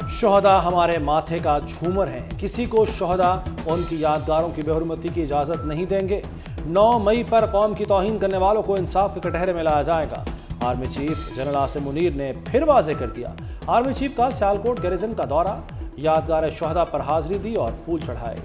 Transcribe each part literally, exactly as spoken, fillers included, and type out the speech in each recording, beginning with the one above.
शोहदा हमारे माथे का झूमर हैं, किसी को शोहदा उनकी यादगारों की बेहुरमती की इजाजत नहीं देंगे। नौ मई पर कौम की तौहीन करने वालों को इंसाफ के कटहरे में लाया जाएगा। Army chief general Asim Munir ने फिर वाजे कर दिया। आर्मी चीफ का सियालकोट गैरिजन का दौरा, यादगार शोहदा पर हाजिरी दी और फूल चढ़ाए।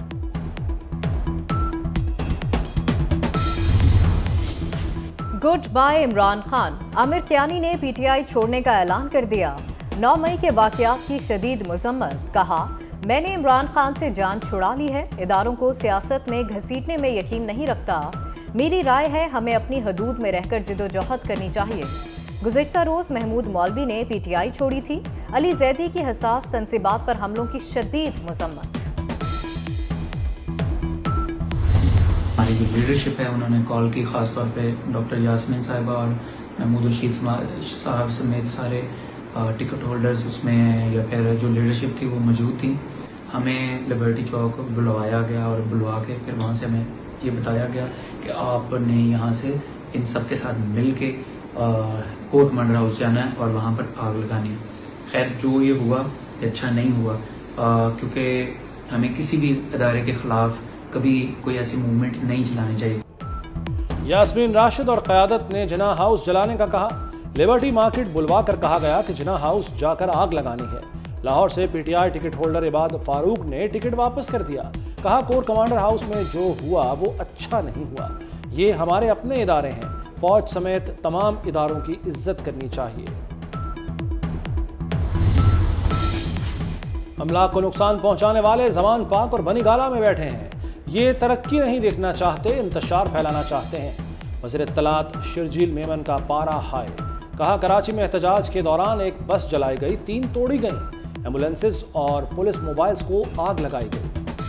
गुड बाय इमरान खान, आमिर कियानी ने पीटीआई छोड़ने का ऐलान कर दिया। नौ मई के वाकयात की शदीद मजम्मत, कहा मैंने इमरान खान से जान छुड़ा ली है, इदारों को सियासत में घसीटने में यकीन नहीं रखता। मेरी राय है हमें अपनी हदूद में रहकर जिदोजहद करनी चाहिए। गुज़िश्ता रोज महमूद मौलवी ने पीटीआई छोड़ी थी। अली जैदी की हसास तनसीबात पर हमलों की शदीद मजम्मत। हमारी जो लीडरशिप है उन्होंने कॉल की, खासतौर पे डॉक्टर यास्मीन साहिबा और महमूद रशीद साहब समेत सारे टिकट होल्डर्स उसमें या फिर जो लीडरशिप थी वो मौजूद थी। हमें लिबर्टी चौक बुलवाया गया और बुलवा के फिर वहाँ से हमें ये बताया गया कि आपने यहाँ से इन सब के साथ मिल के कोर्ट मर्डर हाउस जाना है और वहाँ पर आग लगानी है। खैर जो ये हुआ ये अच्छा नहीं हुआ, क्योंकि हमें किसी भी इदारे के खिलाफ कभी कोई ऐसी मूवमेंट नहीं चलानी चाहिए। यास्मीन राशिद और क़यादत ने जिना हाउस जलाने का कहा। लिबर्टी मार्केट बुलवा कर कहा गया कि जिना हाउस जाकर आग लगानी है। लाहौर से PTI ticket holder Ibad Farooq ने टिकट वापस कर दिया। कहा कोर कमांडर हाउस में जो हुआ वो अच्छा नहीं हुआ। ये हमारे अपने इदारे हैं, फौज समेत तमाम इदारों की इज्जत करनी चाहिए। अमलाक को नुकसान पहुंचाने वाले जमान पाक और बनी गाला में बैठे हैं। ये तरक्की नहीं देखना चाहते, इंतशार फैलाना चाहते हैं। वज़ीर इत्तलात शर्जील मेमन का पारा हाय। कहा कराची में एहतजाज के दौरान एक बस जलाई गई, तीन तोड़ी गई, एम्बुलेंसेज और पुलिस मोबाइल्स को आग लगाई गई।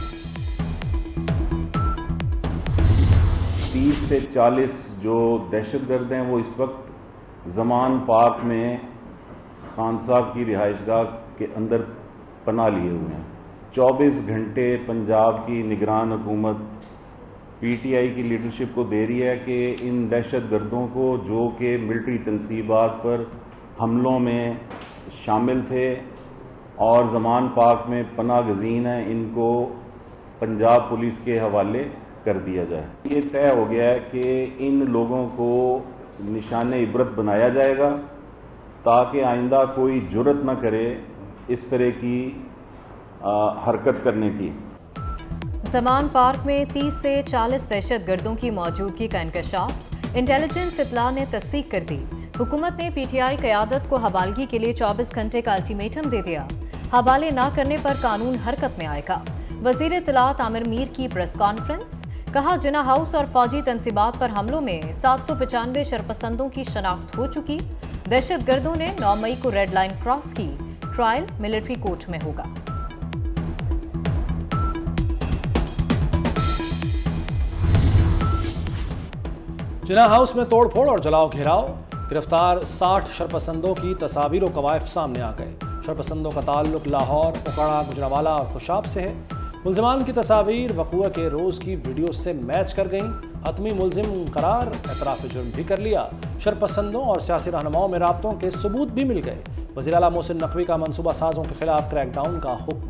तीस से चालीस जो दहशतगर्द हैं वो इस वक्त जमान पाक में खान साहब की रिहाइशगाह के अंदर पनाह लिए हुए हैं। चौबीस घंटे पंजाब की निगरान हुकूमत पीटीआई की लीडरशिप को दे रही है कि इन दहशत गर्दों को जो कि मिलिट्री तनसीबात पर हमलों में शामिल थे और ज़मान पाक में पनाह गज़ीन हैं, इनको पंजाब पुलिस के हवाले कर दिया जाए। ये तय हो गया है कि इन लोगों को निशान इबरत बनाया जाएगा ताकि आइंदा कोई जुर्रत न करे इस तरह की आ, हरकत करने की। ज़मान पार्क में तीस से चालीस दहशत गर्दों की मौजूदगी का इंकशाफ, इंटेलिजेंस इत्तला ने तस्दीक कर दी। हुकूमत ने पीटीआई क़यादत को हवालगी के लिए चौबीस घंटे का अल्टीमेटम दे दिया। हवाले न करने पर कानून हरकत में आएगा। वज़ीर इत्तलात आमिर मीर की प्रेस कॉन्फ्रेंस, कहा जिना हाउस और फौजी तनसीबात पर हमलों में सात सौ पचानवे शरपसंदों की शनाख्त हो चुकी। दहशत गर्दों ने नौ मई को रेड लाइन क्रॉस की। ट्रायल मिलिट्री कोर्ट में होगा। जिना हाउस में तोड़फोड़ और जलाओ घेराव, गिरफ्तार साठ शरपसंदों की तस्वीर और कवायफ सामने आ गए। शरपसंदों का ताल्लुक लाहौर, उकड़ा, गुजरावाला और खुशाब से है। मुल्जिमान की तस्वीर वक़ूअ के रोज़ की वीडियो से मैच कर गईं। हतमी मुल्जिम करार, एतराफ़ जुर्म भी कर लिया। शरपसंदों और सियासी रहनुमाओं में राब्तों के सबूत भी मिल गए। वज़ीर आला मोहसिन नकवी का मनसूबा साजों के खिलाफ क्रैकडाउन का हुक्म।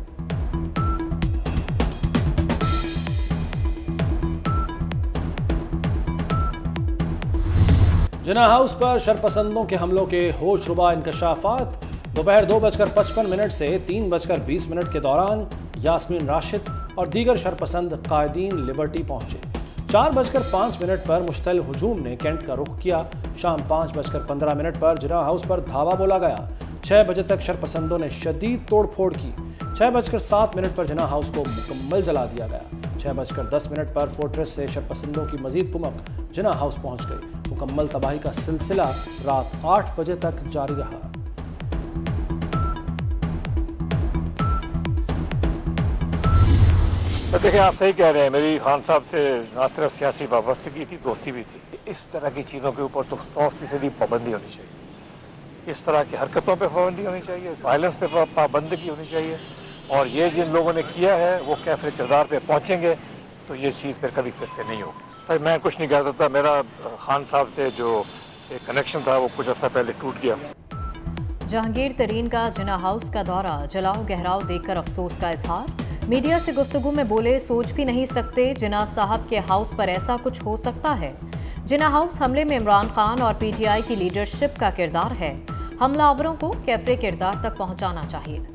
जिना हाउस पर शरपसंदों के हमलों के होशरुबा इंकशाफात। दोपहर दो बजकर पचपन मिनट से तीन बजकर बीस मिनट के दौरान यास्मीन राशिद और दीगर शरपसंद कायदीन लिबर्टी पहुंचे। चार बजकर पाँच मिनट पर मुश्तल हुजूम ने कैंट का रुख किया। शाम पाँच बजकर पंद्रह मिनट पर जिना हाउस पर धावा बोला गया। छः बजे तक शरपसंदों ने शदीद तोड़फोड़ की। छः बजकर सात मिनट पर जिना हाउस को मुकम्मल जला दिया गया। छः बजकर दस मिनट पर फोर्ट्रेस से शरपसंदों की मजीद कुमक जिना हाउस पहुंच गई। मुकम्मल तबाही का सिलसिला रात आठ बजे तक जारी रहा। देखिए, आप सही कह रहे हैं। मेरी खान साहब से न सिर्फ सियासी वाबस्तगी थी, दोस्ती भी थी। इस तरह की चीज़ों के ऊपर तो सौ फीसदी पाबंदी होनी चाहिए। इस तरह की हरकतों पर पाबंदी होनी चाहिए, वायलेंस पे पाबंदी होनी चाहिए। और ये जिन लोगों ने किया है वो कैफे किरदार पे पहुंचेंगे तो ये चीज़ फिर कभी फिर से नहीं होगी। सर, मैं कुछ नहीं कह सकता। मेरा खान साहब से जो एक कनेक्शन था वो कुछ अर्सा पहले टूट गया। जहांगीर तरीन का जिना हाउस का दौरा, जलाओ गहराव देखकर अफसोस का इजहार। मीडिया से गुफ्तगू में बोले, सोच भी नहीं सकते जिना साहब के हाउस पर ऐसा कुछ हो सकता है। जिना हाउस हमले में इमरान खान और पीटीआई की लीडरशिप का किरदार है। हमलावरों को कैफरे किरदार तक पहुंचाना चाहिए।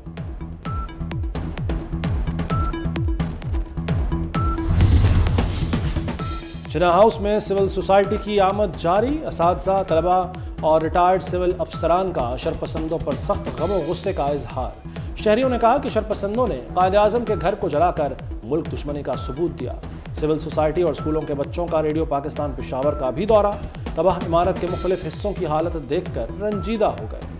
जिना हाउस में सिविल सोसाइटी की आमद जारी। असातिज़ा, तलबा और रिटायर्ड सिविल अफसरान का शरपसंदों पर सख्त गम और गुस्से का इजहार। शहरियों ने कहा कि शरपसंदों ने कायद आज़म के घर को जलाकर मुल्क दुश्मनी का सबूत दिया। सिविल सोसाइटी और स्कूलों के बच्चों का रेडियो पाकिस्तान पेशावर का भी दौरा। तबाह इमारत के मुख्तलिफ हिस्सों की हालत देखकर रंजीदा हो गए।